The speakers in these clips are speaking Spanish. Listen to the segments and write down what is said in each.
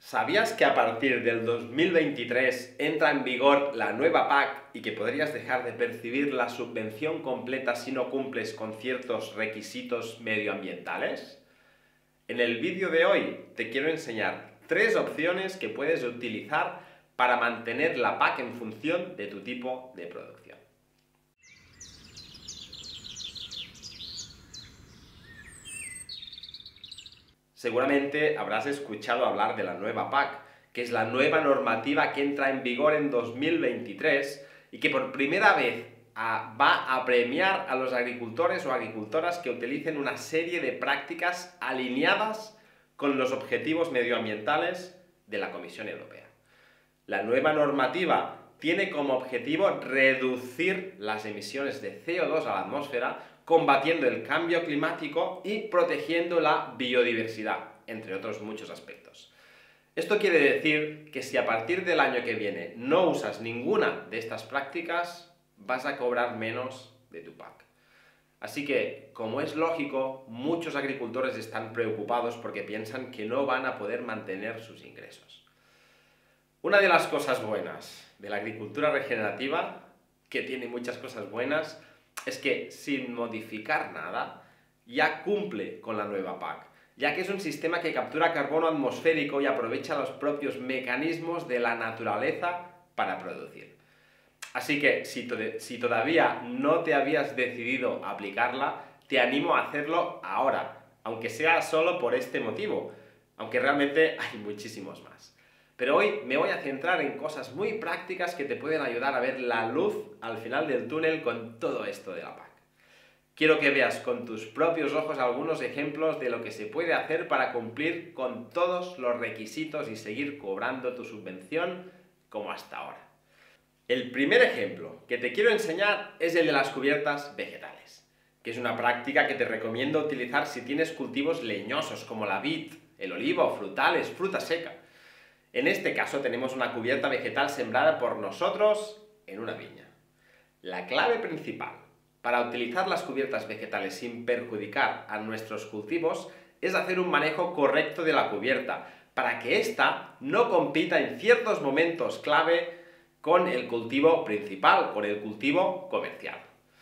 ¿Sabías que a partir del 2023 entra en vigor la nueva PAC y que podrías dejar de percibir la subvención completa si no cumples con ciertos requisitos medioambientales? En el vídeo de hoy te quiero enseñar 3 opciones que puedes utilizar para mantener la PAC en función de tu tipo de producción. Seguramente habrás escuchado hablar de la nueva PAC, que es la nueva normativa que entra en vigor en 2023 y que por primera vez va a premiar a los agricultores o agricultoras que utilicen una serie de prácticas alineadas con los objetivos medioambientales de la Comisión Europea. La nueva normativa tiene como objetivo reducir las emisiones de CO2 a la atmósfera, combatiendo el cambio climático y protegiendo la biodiversidad, entre otros muchos aspectos. Esto quiere decir que si a partir del año que viene no usas ninguna de estas prácticas, vas a cobrar menos de tu PAC. Así que, como es lógico, muchos agricultores están preocupados porque piensan que no van a poder mantener sus ingresos. Una de las cosas buenas de la agricultura regenerativa, que tiene muchas cosas buenas, es que sin modificar nada, ya cumple con la nueva PAC, ya que es un sistema que captura carbono atmosférico y aprovecha los propios mecanismos de la naturaleza para producir. Así que si todavía no te habías decidido a aplicarla, te animo a hacerlo ahora, aunque sea solo por este motivo, aunque realmente hay muchísimos más. Pero hoy me voy a centrar en cosas muy prácticas que te pueden ayudar a ver la luz al final del túnel con todo esto de la PAC. Quiero que veas con tus propios ojos algunos ejemplos de lo que se puede hacer para cumplir con todos los requisitos y seguir cobrando tu subvención como hasta ahora. El primer ejemplo que te quiero enseñar es el de las cubiertas vegetales, que es una práctica que te recomiendo utilizar si tienes cultivos leñosos como la vid, el olivo, frutales, fruta seca. En este caso tenemos una cubierta vegetal sembrada por nosotros en una viña. La clave principal para utilizar las cubiertas vegetales sin perjudicar a nuestros cultivos es hacer un manejo correcto de la cubierta para que ésta no compita en ciertos momentos clave con el cultivo principal, con el cultivo comercial.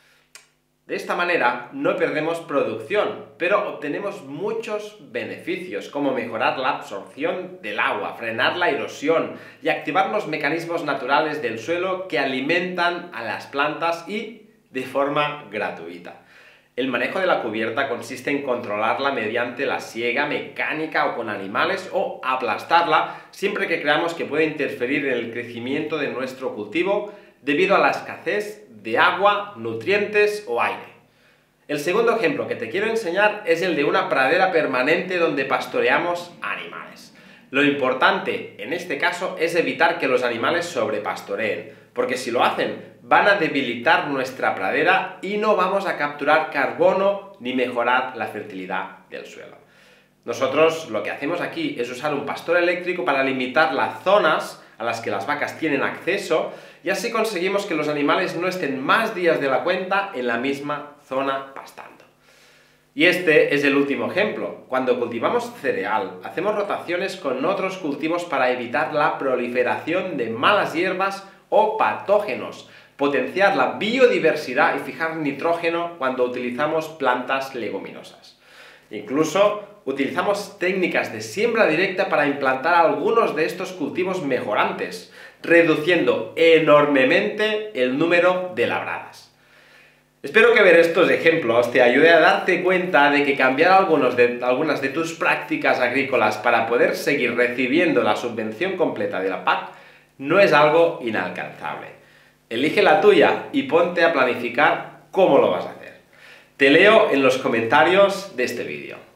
De esta manera no perdemos producción, pero obtenemos muchos beneficios, como mejorar la absorción del agua, frenar la erosión y activar los mecanismos naturales del suelo que alimentan a las plantas y de forma gratuita. El manejo de la cubierta consiste en controlarla mediante la siega mecánica o con animales o aplastarla siempre que creamos que puede interferir en el crecimiento de nuestro cultivo debido a la escasez de agua, nutrientes o aire. El segundo ejemplo que te quiero enseñar es el de una pradera permanente donde pastoreamos animales. Lo importante en este caso es evitar que los animales sobrepastoreen, porque si lo hacen van a debilitar nuestra pradera y no vamos a capturar carbono ni mejorar la fertilidad del suelo. Nosotros lo que hacemos aquí es usar un pastor eléctrico para limitar las zonas a las que las vacas tienen acceso y así conseguimos que los animales no estén más días de la cuenta en la misma zona pastando. Y este es el último ejemplo. Cuando cultivamos cereal, hacemos rotaciones con otros cultivos para evitar la proliferación de malas hierbas o patógenos, potenciar la biodiversidad y fijar nitrógeno cuando utilizamos plantas leguminosas. Incluso utilizamos técnicas de siembra directa para implantar algunos de estos cultivos mejorantes, reduciendo enormemente el número de labradas. Espero que ver estos ejemplos te ayude a darte cuenta de que cambiar algunas de tus prácticas agrícolas para poder seguir recibiendo la subvención completa de la PAC no es algo inalcanzable. Elige la tuya y ponte a planificar cómo lo vas a hacer. Te leo en los comentarios de este vídeo.